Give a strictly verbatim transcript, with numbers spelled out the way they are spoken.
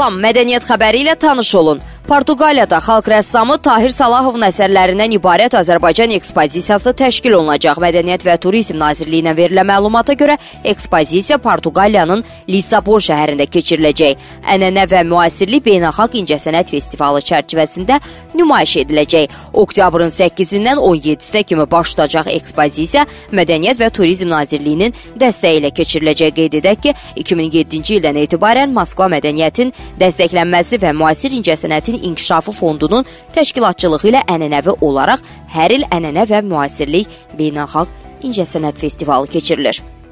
Salam, mədəniyyət xəbəri ilə tanış olun. Portuqaliyada xalq rəssamı Tahir Salahovun əsərlərindən ibarət Azərbaycan ekspozisiyası təşkil olunacaq. Mədəniyyət və Turizm Nazirliyinə verilən məlumata görə ekspozisiya Portuqaliyanın Lissabon şəhərində keçiriləcək. Ənənə və müasirlik beynəlxalq incəsənət festivalı çərçivəsində nümayiş ediləcək. Oktyabrın səkkizindən on yeddisinə kimi baş tutacaq ekspozisiya Mədəniyyət və Turizm Nazirliyinin dəstəyi ilə keçiriləcək. Qeyd edək ki, iki min yeddinci ildən etibarən Moskva Mədəniyyətin dəstəklənməsi və müasir incəsənətin İnkişafı Fondunun təşkilatçılığı ilə ənənəvi olaraq hər il ənənə və müasirlik beynəlxalq incəsənət festivalı keçirilir.